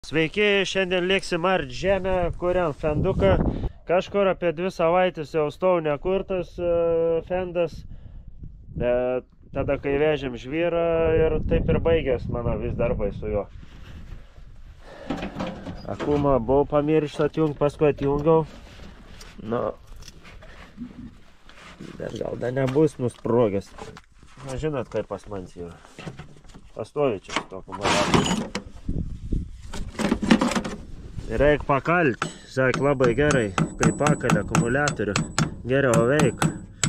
Sveiki, šiandien lėksim art žemę, kuriam fenduką. Kažkur apie 2 savaitės jau stau nekurtas fendas. Tada kai vežėm žvyrą ir taip ir baigės mano vis darbai su juo. Akumą buvau pamiršęs atjungt, paskui atjungiau. Nu, bet gal dar nebus nusprogęs. Na, žinot, kaip pas mans yra. Pastovi čia su to akumuliatoriu. Reik pakalt, sak labai gerai, kai pakalė akumuliatorių, geriau veik.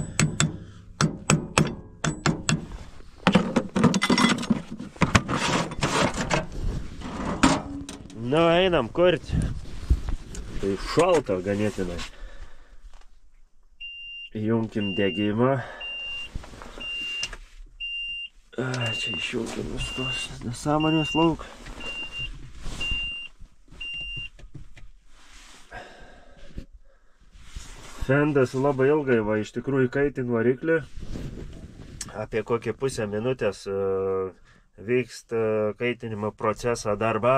Nu, einam kurti. Tai šalta ganėtinai. Įjunkim degimą. Čia išjunkim visus nesąmonės lauk. Fendas labai ilgai iš tikrųjų kaitin variklį. Apie kokį pusę minutės vyksta kaitinimo procesą darbą.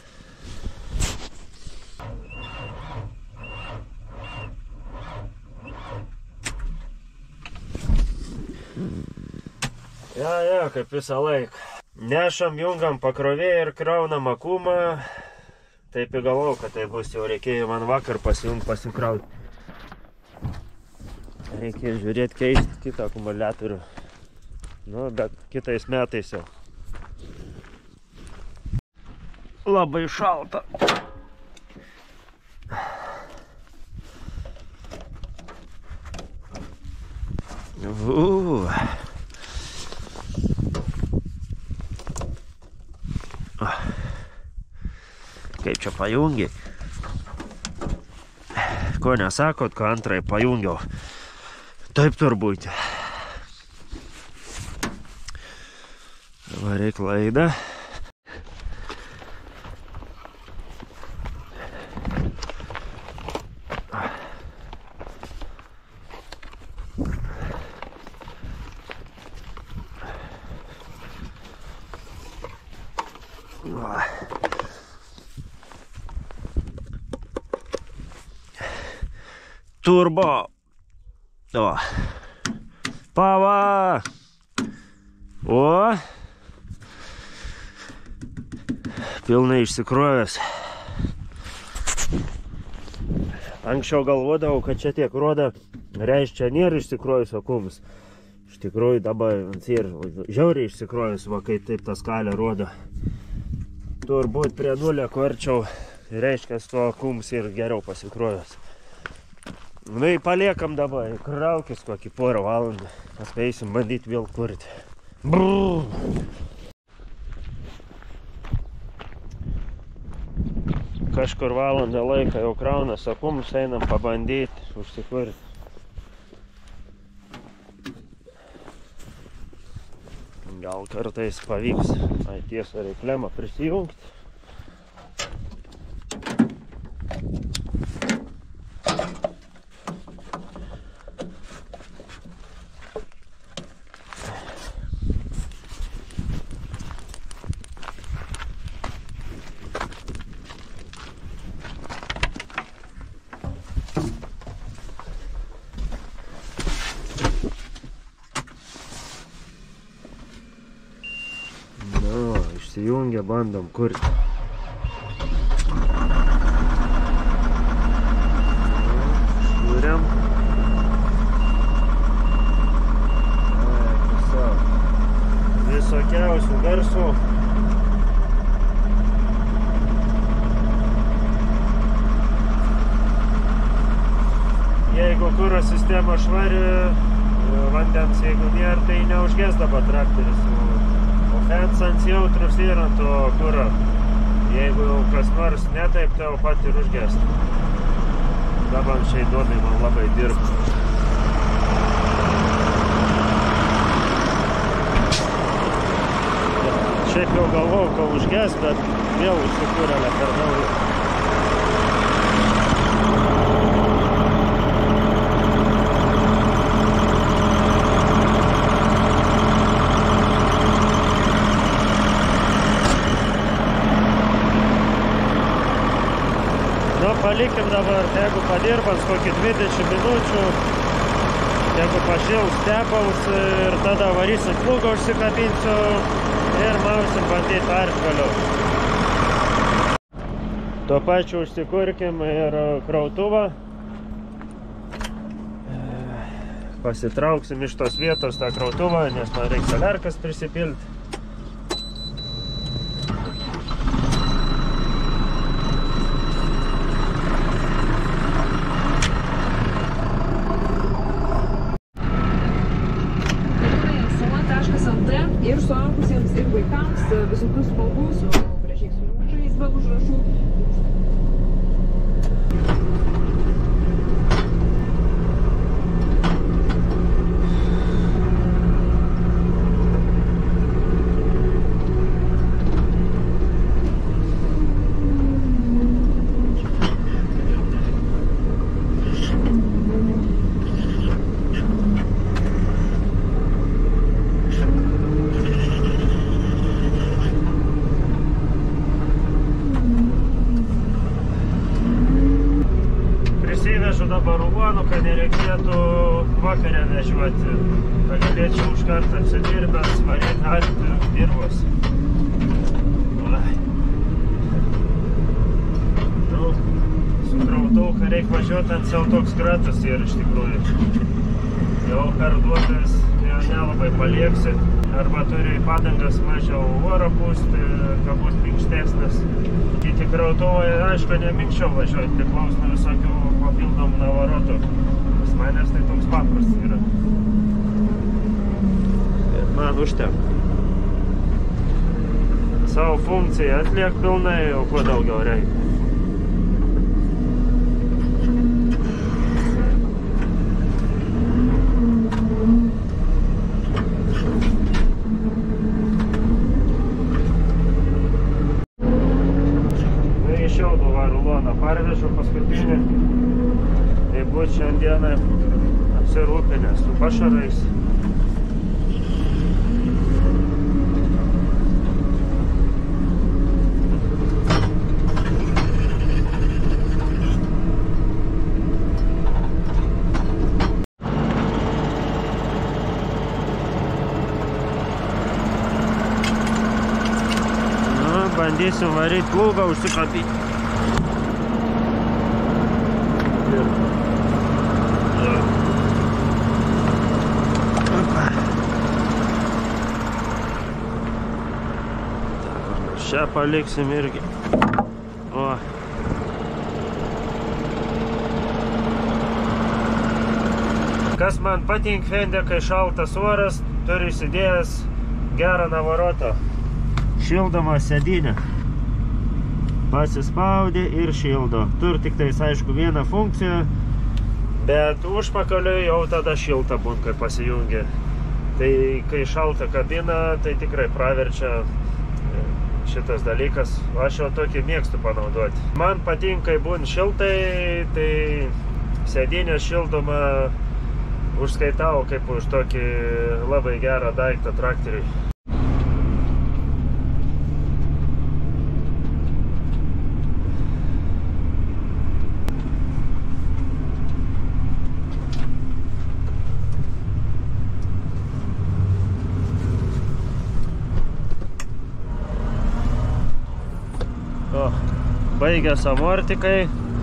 Ja, kaip visą laiką. Nešam, jungiam pakrovėją ir kraunam akumą. Taip įgalau, kad tai bus jau reikėjo man vakar pasijungt, pasikrauti. Reikia žiūrėti, keisti kitą akumuliatorių. Nu, bet kitais metais jau. Labai šalta. Kaip čia pajungi? Ko nesakot, ko antrai pajungiau? Taip turbūt. Varyk laidą. Turbo. O. Pava. O. Pilnai išsikrovęs. Anksčiau galvodavau, kad čia tiek roda, reiškia nėra išsikrovęs akumus. Iš tikrųjų dabar žiauriai išsikrovęs, va kai taip ta skalė rodo. Turbūt prie nulio kuo reiškia to akumus ir geriau pasikrovęs. Nu, paliekam dabar, kraukis kokį porą valandų. Paspėsim bandyti vėl kurti. Brrr. Kažkur valandą laiką jau kraunas akumus, einam pabandyti, užsikurti. Gal kartais pavyks tiesą reiklemą prisijungti. Išsijungia, bandom kurti. Šūriam. Visokiausių garsų. Jeigu kuro sistema švari, vandens jeigu nėra, tai neužges dabar traktorius. Fens ant jautrus yra to kuro. Jeigu kas nors ne taip, tai jau pat ir užgesti. Dabar šiai duonai man labai dirba. Šiaip jau galvojau, kad užges, bet vėl užsikūrė per naują. Nu, palikim dabar, jeigu padirbans kokį 20 minučių, jeigu pašils tepals ir tada varysim plūgą, užsikabinsiu ir mausim bandyti arti vėliau. Tuo pačiu užsikurkim ir krautuvą. Pasitrauksim iš tos vietos tą krautuvą, nes man reikia saliarkas prisipilti. Sala.lt ir suaugusiems, ir vaikams visokių spalvų su gražiais užrašais be užrašų. Dabar uonų, kad nereikėtų vakarę vežiuoti, kad galėčiau už kartą apsidirbęs varėti arti dirvos. Nu, sukrautau, kad reikia važiuoti ant savo toks kratas ir iš tikrųjų. Jau karduotas nelabai palieksi, arba turi padangas mažiau oro pūsti, kad bus minkštesnis. Kiti krautuvai, aišku, neminkščiau važiuoti, priklauso nuo visokių papildomų navarotų. Pas manęs tai toks paprastas yra. Bet man užtenka. Savo funkciją atliek pilnai, o kuo daugiau reikia. Parvežu paskutinį, tai bus šiandieną apsirūpinęs su pašarais. Nu, bandysim varyti plūgą, užsikabinti. Šią paliksim irgi. O. Kas man patinka Fendė, kai šaltas oras, turi įsidėjęs gerą navarotą. Šildomą sėdynę. Pasispaudė ir šildo. Turi tik tais, aišku, vieną funkciją, bet užpakaliui jau tada šilta būn, kai pasijungia. Tai kai šalta kabina, tai tikrai praverčia šitas dalykas. Aš jau tokį mėgstu panaudoti. Man patinka, kai būn šiltai, tai sėdynė šildoma užskaitau kaip už tokį labai gerą daiktą traktoriui. Baigęs amortikai.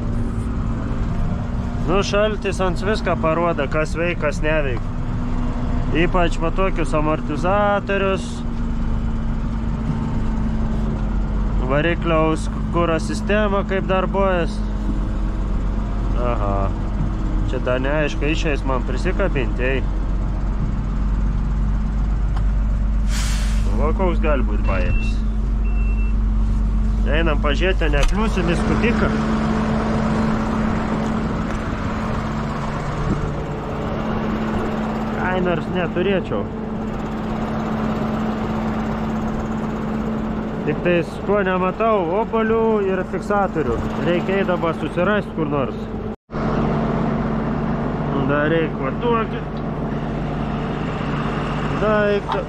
Nu, šaltis ant viską parodo, kas veik, kas neveik. Ypač tokius amortizatorius, varikliaus kuro sistema kaip darbuojas. Aha, čia dar neaišku, išeis man prisikabinti, ei. Va, koks gali būti bajeris. Einam pažiūrėti, nekliūsim į skutiką. Ai, nors neturėčiau. Tik tais, ko nematau, opalių ir fiksatorių. Reikia eidama susirasti kur nors. Dar reikia va tokį daiktą.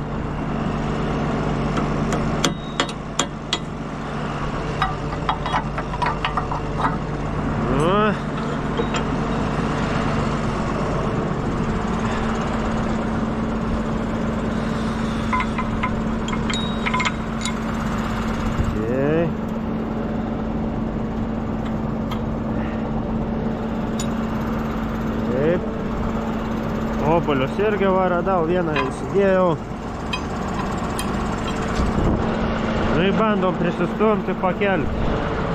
obuolius irgi va radau, vieną įsidėjau. Nu, bandom prisistumti, pakelti.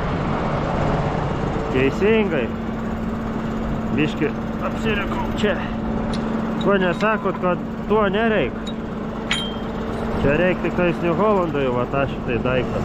Teisingai. Biški apsirikau čia. Ko nesakot, kad tuo nereik. Čia reik tik tais New Hollandui, va tą šitai daiktą.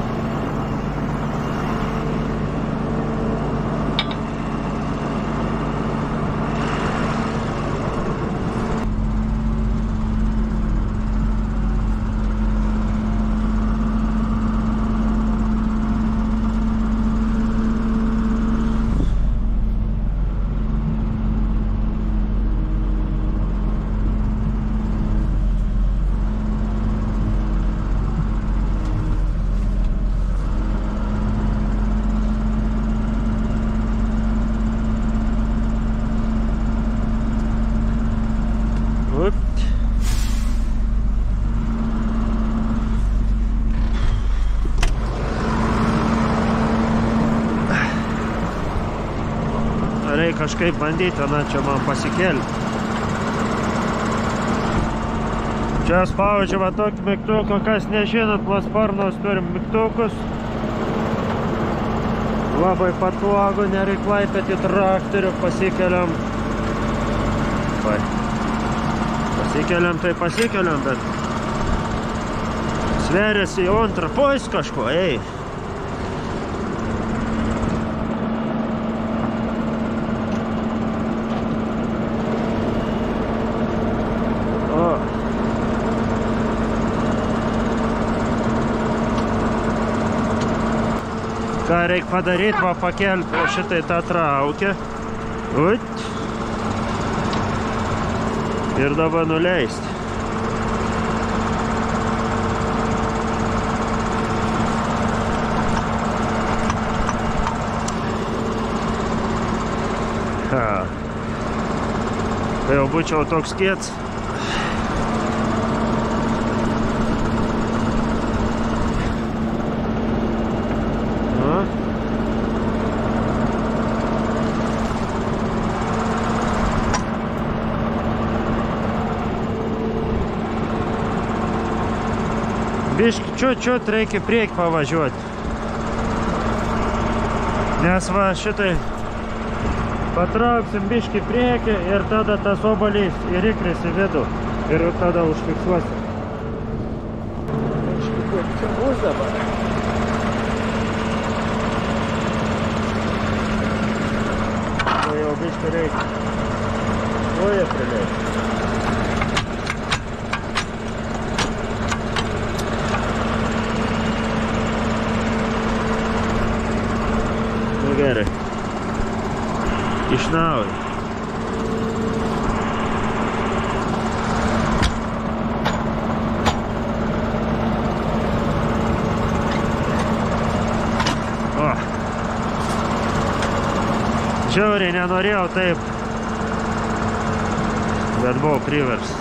Reikia kažkaip bandyti, na, čia man pasikelti. Čia spaudžiu va tokį mygtuką, kas nežinot, mes sparnos turim mygtukus. Labai patogu, nereik laipėti traktorių, pasikeliam. Pasikeliam, tai pasikeliam, bet sveriasi į antrą pojus kažko, ei. Ką reikia padaryti, va pakelti po šitai tą traukę. Ut. Ir dabar nuleisti. Ha. Tai jau būčiau toks kiets. Biški čiut reikia prieki pavažiuoti. Nes va šitai patrauksim biški prieki ir tada tas obuolys įrikris į vidų ir tada užfiksuosim. Biški kaip čia bus dabar. O jau biški reikia. Oje prileisti. Gerai. Iš naujo. O. Žiauriai nenorėjau taip, bet buvau priverstas.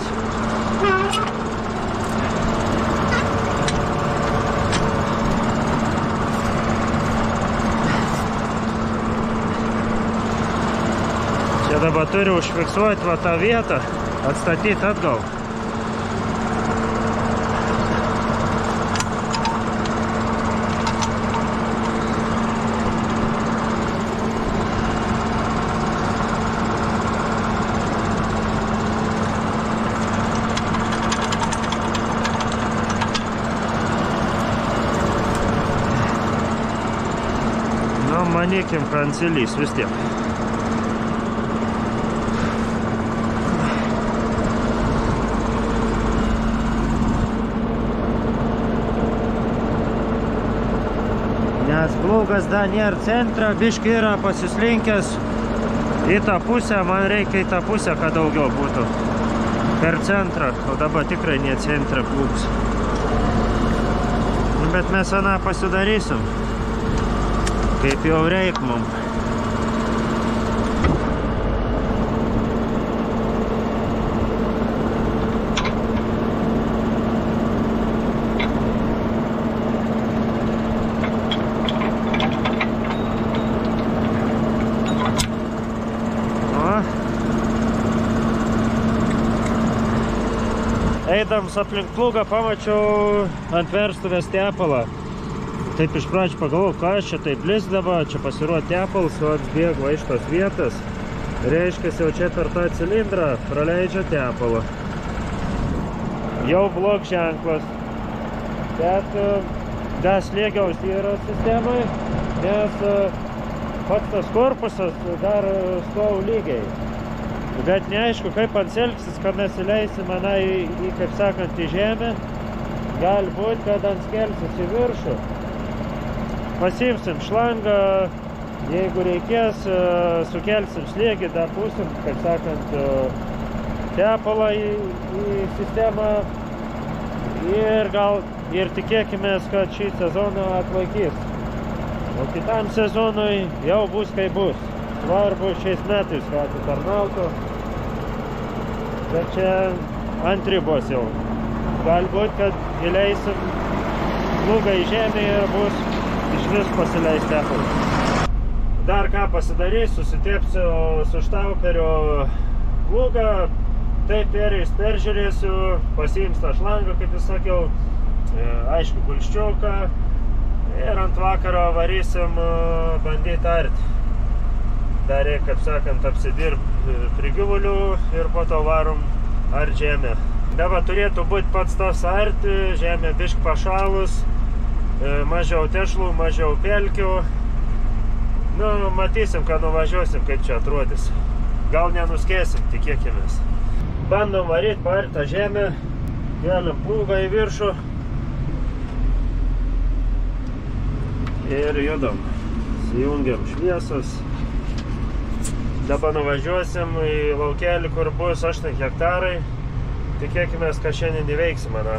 Dabar turiu užfiksuoti va tą vietą, atstatyti atgal. Nu, manykim, kancelys vis tiek. Nes plūgas dar nėra centra, biški yra pasislinkęs į tą pusę, man reikia į tą pusę, kad daugiau būtų per centrą, o dabar tikrai ne centra plūgs. Bet mes aną pasidarysim, kaip jau reik mum. Eidams aplink plūgą pamačiau ant verstuvės tepalą. Taip iš pradžių pagalvojau, kas čia taip blizgdavo, čia pasirodė tepalas, o atbėgo iš tos vietos. Reiškia, jau čia per tą cilindrą praleidžia tepalą. Jau blok ženklas. Bet gas slėgiaus yra sistemai, nes pats tas korpusas dar stovi lygiai. Bet neaišku, kaip ant elgsis, kad mes įleisim kaip sakant, į žemę. Gali būti, kad ant skelsis į viršų. Pasiimsim šlangą, jeigu reikės, sukelsim slėgį, dapūsim, kaip sakant, tepalą į sistemą ir tikėkimės, kad šį sezoną atlaikys. O kitam sezonui jau bus kaip bus. Svarbu šiais metais, kad atitarnautų. Bet čia ant ribos jau. Galbūt, kad įleisim plūgą į žemę ir bus išvis pasileis tepalą. Dar ką pasidarysiu, susitepsiu su štauperio plūgą, taip peržiūrėsiu, pasiims tą šlangą, kaip jūs sakiau, aišku, gulščiuką ir ant vakaro varysim bandyti arti. Dar reikia, kaip sakant, apsidirbti prie gyvulių ir po to varom art žemę. Dabar turėtų būti pats tas arti, žemė bišk pašalus, mažiau tešlų, mažiau pelkių. Nu, matysim, kad nuvažiuosim, kaip čia atrodys. Gal nenuskėsim, tikėkimės. Bandom varyti, paartą žemę, keliam plūgą į viršų ir judam. Įjungiam šviesas. Dabar nuvažiuosim į laukelį, kur bus 8 hektarai. Tikėkimės, kad šiandien įveiksim, manau.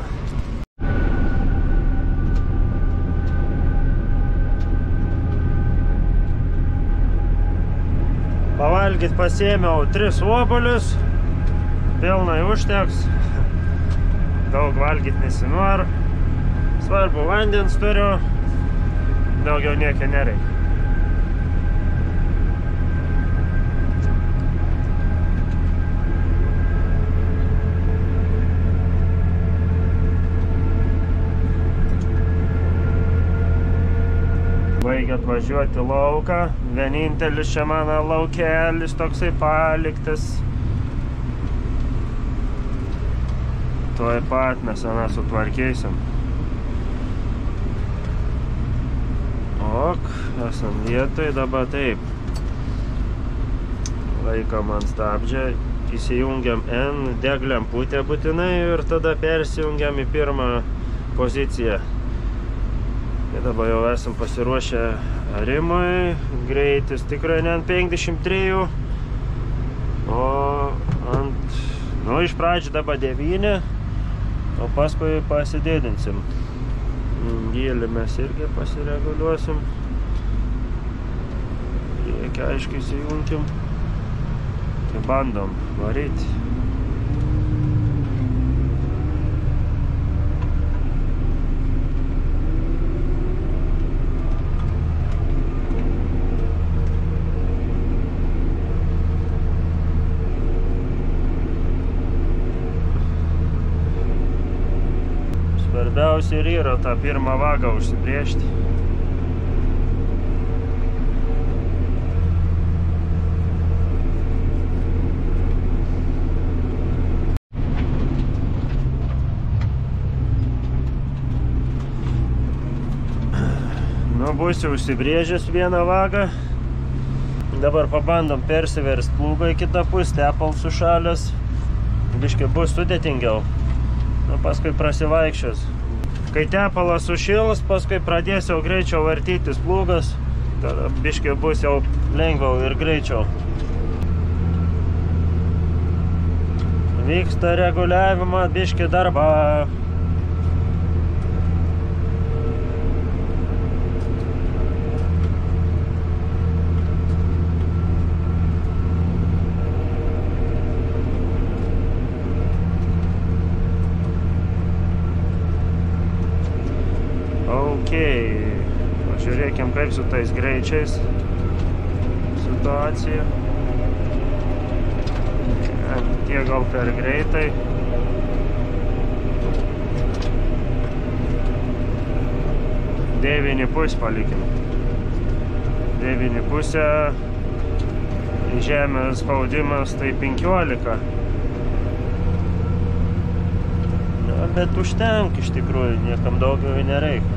Pavalgyt pasiėmiau 3 obuolius. Pilnai užteks. Daug valgyt nesinoriu. Svarbu, vandens turiu. Daugiau nieko nereikia. Baigia atvažiuoti lauką. Vienintelis čia mano laukelis toksai paliktas. Tuoj pat mes aną sutvarkysim. Ok, esam vietoj, dabar taip. Laikom ant stabdžią, įsijungiam N, deg lemputę būtinai ir tada persijungiam į pirmą poziciją. Ir dabar jau esam pasiruošę arimui, greitis tikrai ne ant 53, o ant, iš pradžių dabar 9, o paskui pasididinsim. Gėlį mes irgi pasireguliuosim. Reikia aiškiai įsijunkim. Tai bandom varyti. Svarbiausia ir yra tą pirmą vagą užsibrėžti. Nu, būsiu užsibrėžęs vieną vagą. Dabar pabandom persiverst plūgą į kitą pusę, tepal sušalęs. Biškai bus sudėtingiau. Nu, paskui prasivaikščios. Kai tepalas sušils, paskui pradės jau greičiau vartytis plūgas, tada biškai bus jau lengviau ir greičiau. Vyksta reguliavimo biškai darba. Pažiūrėkim, kaip su tais greičiais situacija. Tie gal per greitai. 9,5 palikim. 9,5. Žemės spaudimas tai 15. Na, bet užtenk iš tikrųjų, niekam daugiau nereikia.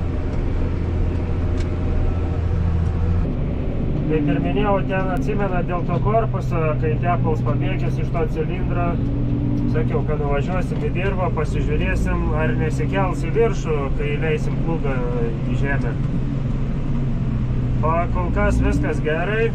Kaip ir minėjau, ten atsimena dėl to korpuso, kai tepals pabėgęs iš to cilindro, sakiau, kad nuvažiuosim į dirvą, pasižiūrėsim, ar nesikels į viršų, kai leisim plūgą į žemę. O kol kas viskas gerai.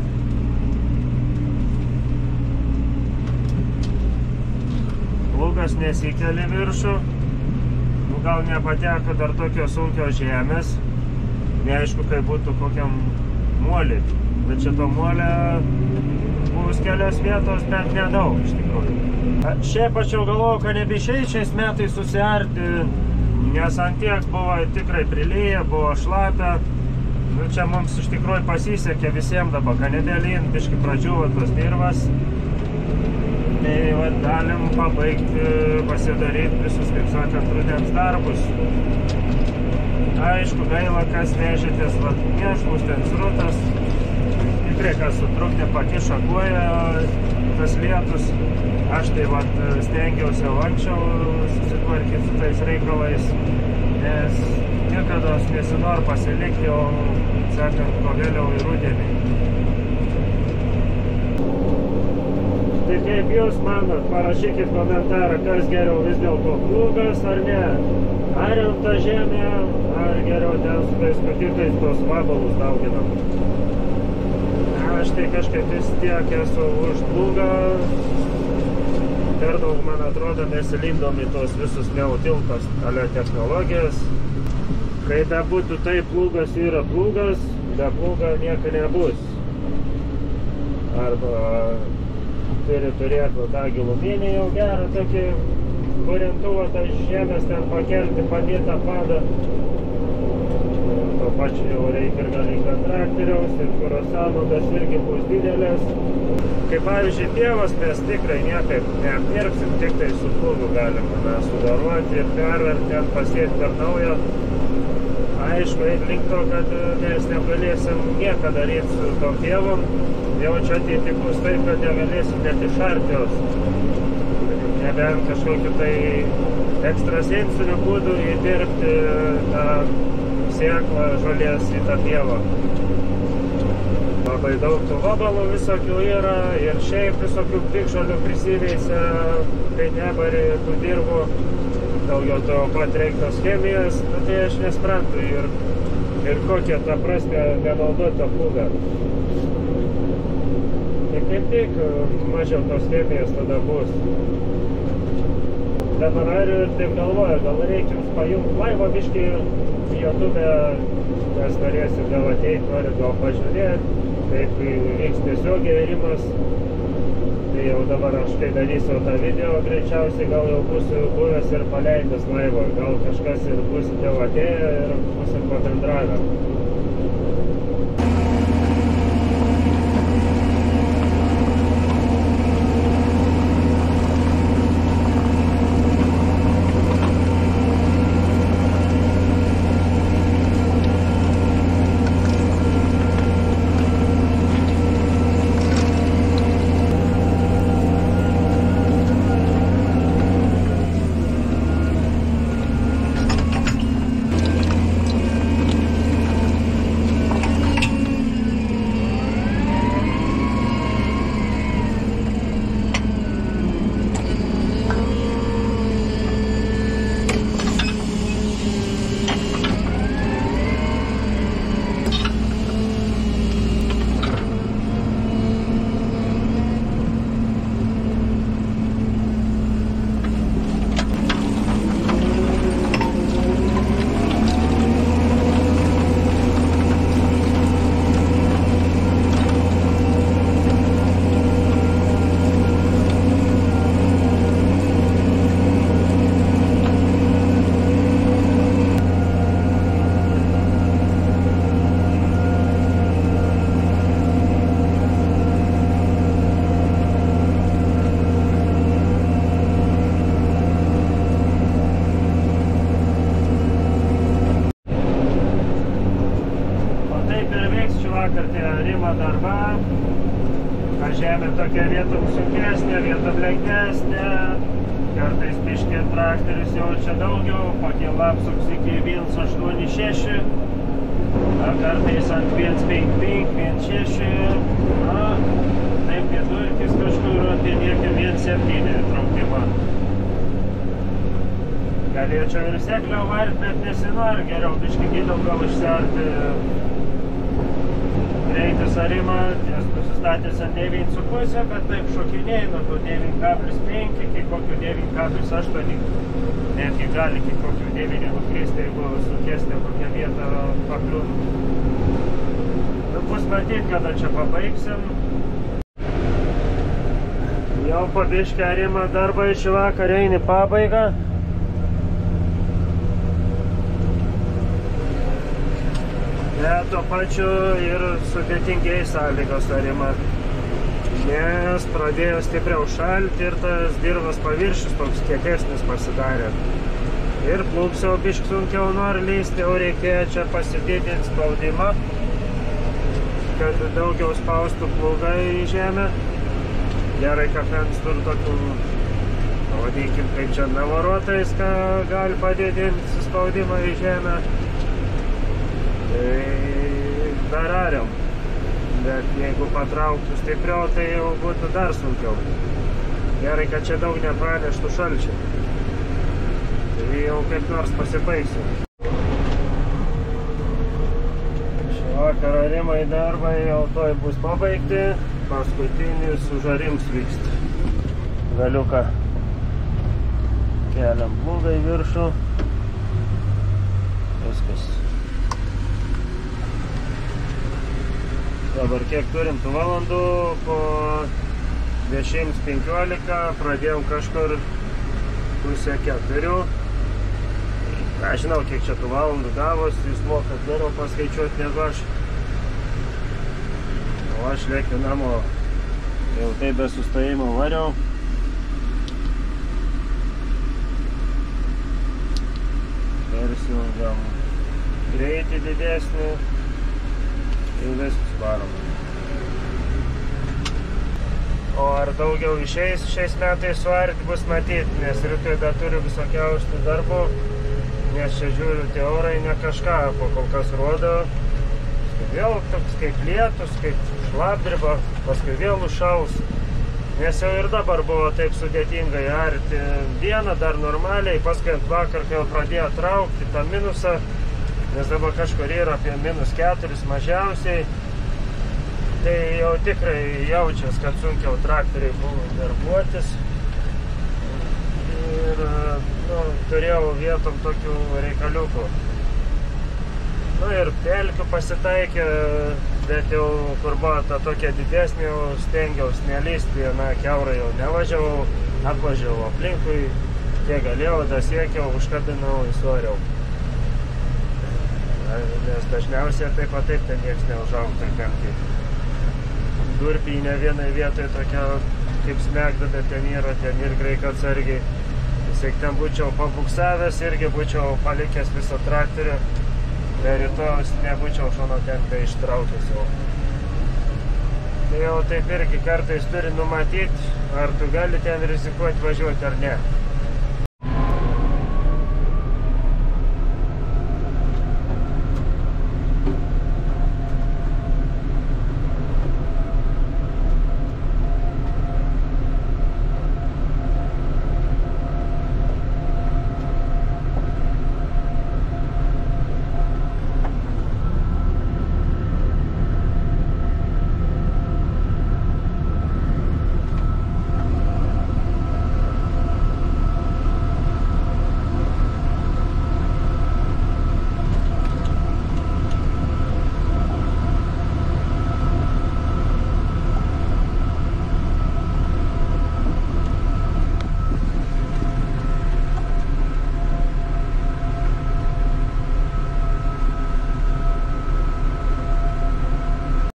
Plūgas nesikeli viršų. Gal nepateko dar tokio sunkio žemės. Neaišku, kaip būtų kokiam molį. Bet šito molė bus kelios vietos, bet nedaug iš tikrųjų. Šiaip aš jau galvojau, kad nebeišeis šiais metais susiarti, nes ant tiek buvo tikrai prilyję, buvo šlapia. Nu, čia mums iš tikrųjų pasisekė visiems dabar, kad nebelyn, biškai pradžiuvo tos dirvas. Tai vat, galim pabaigti, pasidaryti visus, kaip sakant, rudens darbus. Aišku, gaila, kas vežėtės, vat, mėšlus, ten srutas. Tikrai, kas sutrukdė, pakišo koją, tas lietus. Aš tai vat, stengiausi anksčiau susitvarkyti su tais reikalais, nes niekados nesinori pasilikti, o, sakant, ko vėliau į rudenį. Tai kaip jūs manot, parašykit komentarą, kas geriau vis dėlto plūgas ar ne? Ariam tą žemę, ar geriau ten su tais skutitais tos vabalus dauginam? Aš tai kažkaip vis tiek esu už plūgą. Per daug, man atrodo, mes įlindom į tos visus neautiltos technologijas. Kai be būtų tai plūgas yra plūgas, be plūga nieko nebus. Arba turi turėti tą giluminį jau gerą tokį variantuvą, tą žemės ten pakelti, padėtą padą. To pačiu jau reikia ir galinga traktoriaus, ir kuro sąnaudos irgi bus didelės. Kaip pavyzdžiui pievas mes tikrai niekaip neapmirksim, tik tai su plūgu galima sudaruoti ir perverti, ten pasėti per naują. Aišku, link to, kad mes negalėsim nieką daryti su tom pievom, jau čia ateity bus taip, kad negalėsim net išarti jos. Nebent kažkokiu tai ekstrasensiniu būdu įdirbti tą sėklą žolės į tą pievą. Labai daug tų vabalų visokių yra ir šiaip visokių piktžolių prisiveisia, kai nebari tų dirvų. Daugiau to pat reiktos chemijos, nu, tai aš nesprantu ir kokia ta prasme nenaudoti tą plūgą. Tai kaip tik mažiau tos chemijos tada bus. Dabar ir taip galvoju, gal reikia jums pajungti laivą biškį į YouTube, kas norėsit gal ateiti, norit gal pažiūrėti, kaip vyks tiesiogiai irimas. Tai jau dabar aš kai darysiu tą video, greičiausiai gal jau būsiu buvęs ir paleidęs laivą. Gal kažkas ir būsit jau atėję ir būsim pabendravę. arimo darba. Ar žemė tokia vietom sunkesnė, vietom lengvesnė. Kartais biškį traktorius jaučia daugiau, pakėlė apsuks iki 1.86. Kartais ant 1.55, 1.6. Taip vidurkis kažkur apie niekia 1.7 traukimą. Galėčiau ir sekliau varit, bet nesinori, geriau biškį giliau gal išsiarti greitis arimą, ties nusistatęs ant 9.5, bet taip šokinėjai nuo 9.5 iki kokių 9.8, netgi gali iki kokių 9 nukristi, jeigu sunkesnė kokią vietą pakliūtų. Nu, bus matyt, kada čia pabaigsim. Jau po biškį arimą darbą iš vakar eini pabaigą. Bet tuo pačiu ir sudėtingiai sąlygos arimą. Nes pradėjo stipriau šalti ir tas dirvos paviršius toks kietesnis pasidarė. Ir plūks jau bišk sunkiau nori lysti, jau reikėjo čia pasididinti spaudimą, kad daugiau spaustų plūgai į žemę. Gerai, kafens turi tokių, vadinkim, kaip čia navarotais, ką gali padidinti spaudimą į žemę. Tai dar ariam, bet jeigu patrauktų stipriau, tai jau būtų dar sunkiau. Gerai, kad čia daug nepraneštų šalčių. Tai jau kaip nors pasibaigsiu. Šį vakarą arimai darbai jau toj bus pabaigti. Paskutinis užarims vyksta. Galiuką keliam plūgą į viršų. Viskas. Dabar kiek turim tų valandų, po 10:15 pradėjom kažkur 3:30. Aš žinau, kiek čia tų valandų gavos, jūs mokat geriau paskaičiuoti negu aš. O aš lėkiu namo, jau taip be sustojimo variau. Persijungiam greitį didesnį. Ir viskas varom. O ar daugiau išeis šiais metais suarti bus matyti, nes rytoj dar turiu visokiausių darbų, nes čia žiūriu, tie orai ne kažką, po kol kas rodo. Vėl toks kaip lietus, kaip šlapdriba, paskui vėl užšals. Nes jau ir dabar buvo taip sudėtingai arti dieną dar normaliai, paskui ant vakar, kai jau pradėjo traukti tą minusą, nes dabar kažkur yra apie -4 mažiausiai, tai jau tikrai jaučias, kad sunkiau traktoriai buvo darbuotis. Ir turėjau vietom tokių reikaliukų. Ir pelkių pasitaikė, bet jau kur buvo ta tokia didesnė, jau stengiausi nelysti, kiaurai jau nevažiavau, apvažiavau aplinkui, kiek galėjau, dasiekiau, užkabinau, įsvariau. Nes dažniausiai taip pat taip ten nieks neužaugtų penkiai. Durpį ne vienai vietoje tokia kaip smegda, bet ten irgi reikia atsargiai. Jeigu ten būčiau pabuksavęs, irgi būčiau palikęs visą traktorių, be rytojus nebūčiau šono ten ištraukęs jau. Tai jau taip irgi kartais turi numatyti, ar tu gali ten rizikuoti važiuoti ar ne.